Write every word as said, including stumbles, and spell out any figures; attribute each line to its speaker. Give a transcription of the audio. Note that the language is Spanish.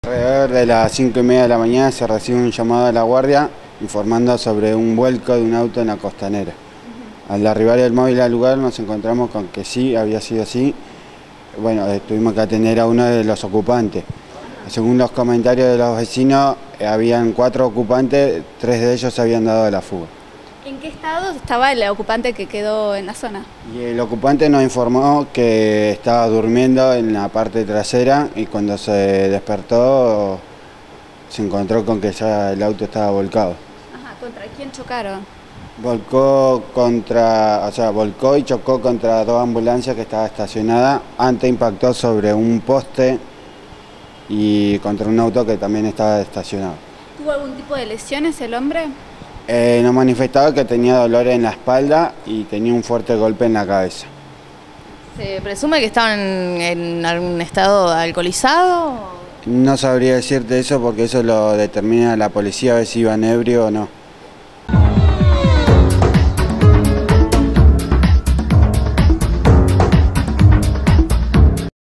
Speaker 1: Alrededor de las cinco y media de la mañana se recibe un llamado de la guardia informando sobre un vuelco de un auto en la Costanera. Al arribar el móvil al lugar nos encontramos con que sí, había sido así. Bueno, eh, tuvimos que atender a uno de los ocupantes. Según los comentarios de los vecinos, eh, habían cuatro ocupantes, tres de ellos se habían dado de la fuga.
Speaker 2: ¿En qué estado estaba el ocupante que quedó en la zona?
Speaker 1: Y el ocupante nos informó que estaba durmiendo en la parte trasera y cuando se despertó se encontró con que ya el auto estaba volcado.
Speaker 2: Ajá, ¿contra quién chocaron?
Speaker 1: Volcó contra, o sea, volcó y chocó contra dos ambulancias que estaban estacionadas. Antes impactó sobre un poste y contra un auto que también estaba estacionado.
Speaker 2: ¿Tuvo algún tipo de lesiones el hombre?
Speaker 1: Eh, nos manifestaba que tenía dolor en la espalda y tenía un fuerte golpe en la cabeza.
Speaker 3: ¿Se presume que estaban en, en algún estado alcoholizado?
Speaker 1: No sabría decirte eso porque eso lo determina la policía a ver si iban ebrio o no.